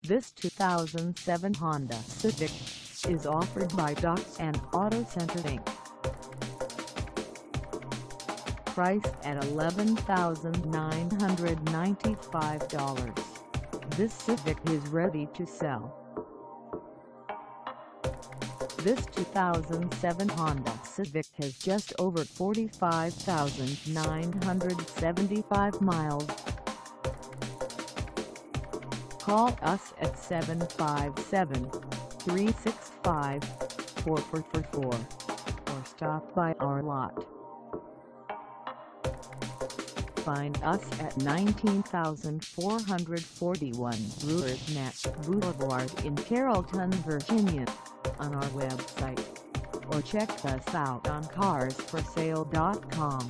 This 2007 Honda Civic is offered by Dotson Auto Center Inc. Priced at $11,995, this Civic is ready to sell. This 2007 Honda Civic has just over 45,975 miles. Call us at 757-365-4444 or stop by our lot. Find us at 19,441 Brewers Neck Boulevard in Carrollton, Virginia, on our website, or check us out on carsforsale.com.